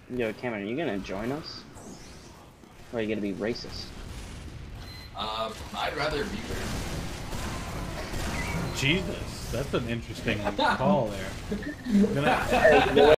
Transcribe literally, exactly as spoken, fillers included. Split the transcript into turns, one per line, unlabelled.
Yo, Cameron, are you gonna join us? Or are you gonna be racist?
Um, I'd rather be there.
Jesus, that's an interesting call there. Gonna...